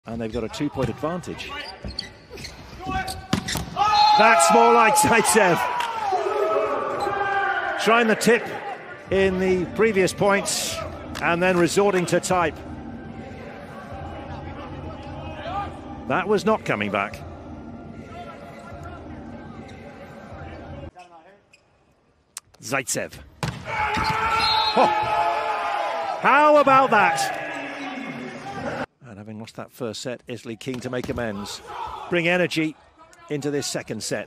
And they've got a 2-point advantage. That's more like Zaitsev. Trying the tip in the previous points and then resorting to type. That was not coming back. Zaitsev. Oh, how about that? And having lost that first set, Italy keen to make amends. Bring energy into this second set.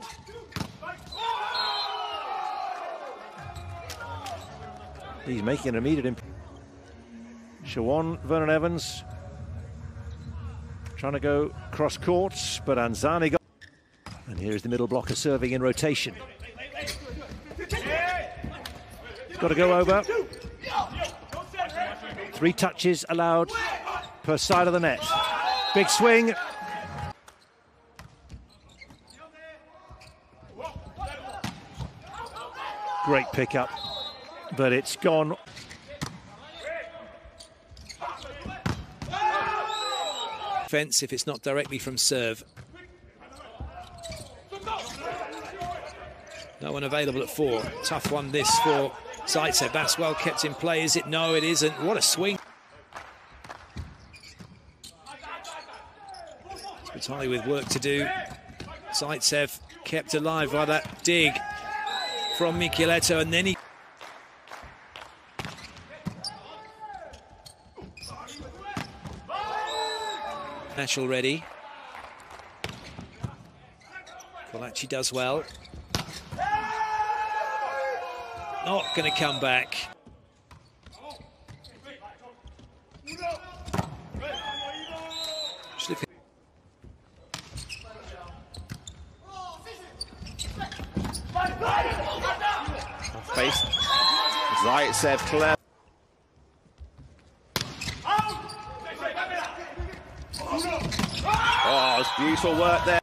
He's making an immediate impact. Shawan Vernon-Evans trying to go cross courts, but Anzani got. And here's the middle blocker serving in rotation. Got to go over. 3 touches allowed per side of the net. Big swing. Great pickup, but it's gone. Defense if it's not directly from serve. No one available at 4. Tough one this for Zaitsev. That's well kept in play, is it? No, it isn't. What a swing. Spitali with work to do. Zaitsev kept alive by that dig from Micheletto, and then he... Natural ready. Colaci does well. Not going to come back. Face. Zaitsev clever. Oh, it's beautiful work there.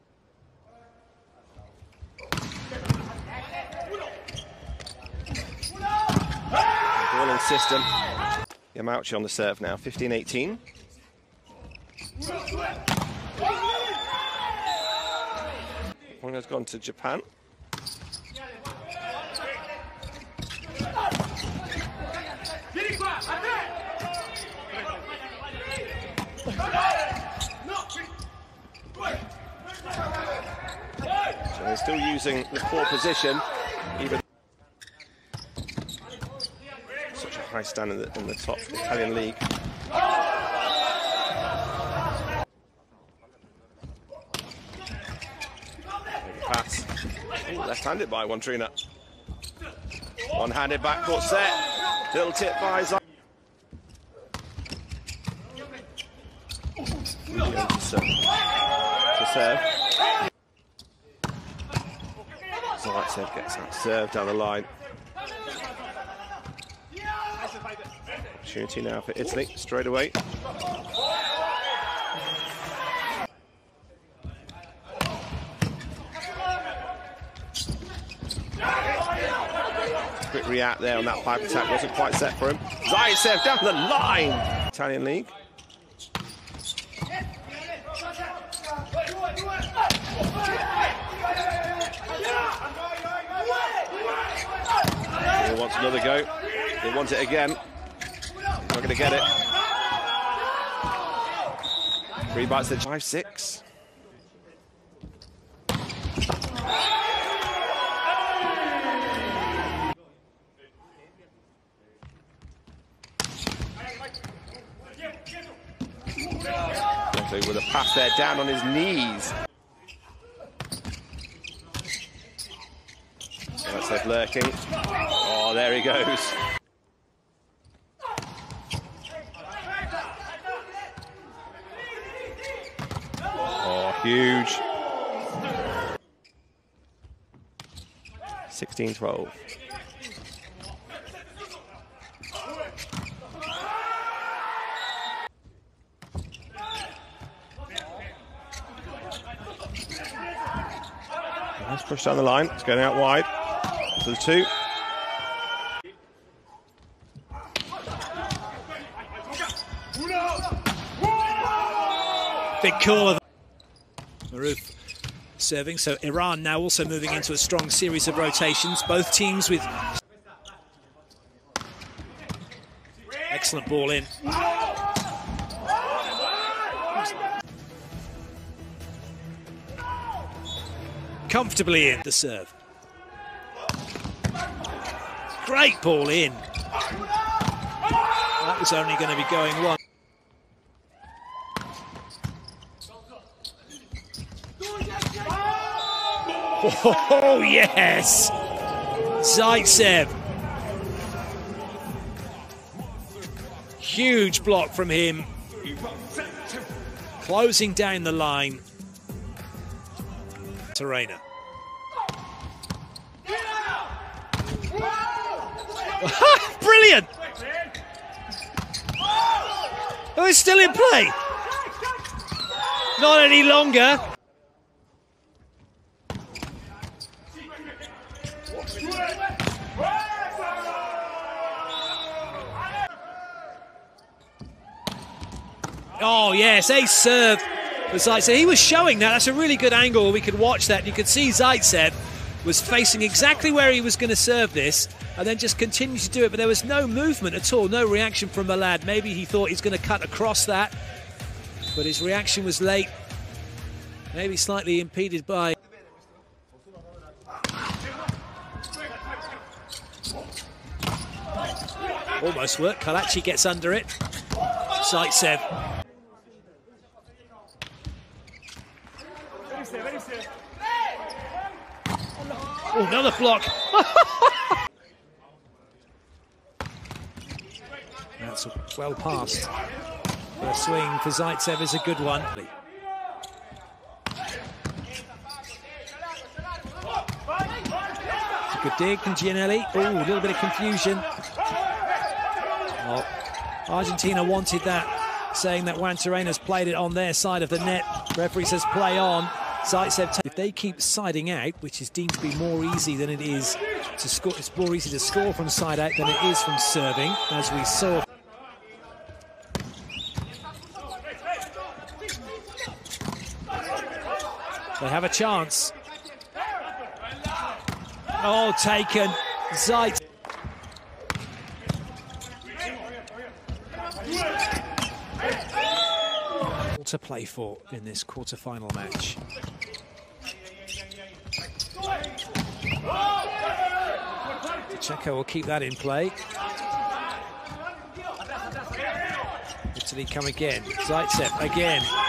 Balling system. Yamauchi on the serve now, 15-18. One has gone to Japan. So they're still using the 4 position, even such a high standard in the top Italian league. Pass. Ooh, left-handed by Wondrina. One-handed backcourt set. Little tip by Zaitsev. To serve. Zaitsev gets that serve down the line. Opportunity now for Italy, straight away. Quick react there on that pipe attack, wasn't quite set for him. Zaitsev down the line! Italian league. He wants another go. He wants it again. Not going to get it. 3 bites to 5-6. With a pass there, down on his knees. Zaitsev lurking. Oh, there he goes. Oh, huge. 16-12. Nice push down the line. It's going out wide. To the 2. Big call. Maruf serving, so Iran now also moving into a strong series of rotations. Both teams with excellent ball in. Comfortably in the serve. Great ball in. That was only going to be going one. Oh, yes! Zaitsev. Huge block from him. Closing down the line. Terena. Brilliant! Oh, it's still in play. Not any longer. Oh, yes, ace serve for Zaitsev. He was showing that. That's a really good angle. We could watch that. You could see Zaitsev was facing exactly where he was going to serve this and then just continued to do it. But there was no movement at all, no reaction from Malad. Maybe he thought he's going to cut across that, but his reaction was late. Maybe slightly impeded by... Almost worked. Kalachi gets under it. Zaitsev. Oh, another block. That's well passed. The swing for Zaitsev is a good one. It's a good dig from Giannelli. Oh, a little bit of confusion. Oh, Argentina wanted that, saying that Juan Terena's played it on their side of the net. Referee says play on. Zaitsev, if they keep siding out, which is deemed to be more easy than it is to score, it's more easy to score from side out than it is from serving, as we saw. They have a chance. Oh, taken. Zaitsev. To play for in this quarter-final match. Checo will keep that in play. Italy come again. Zaitsev again.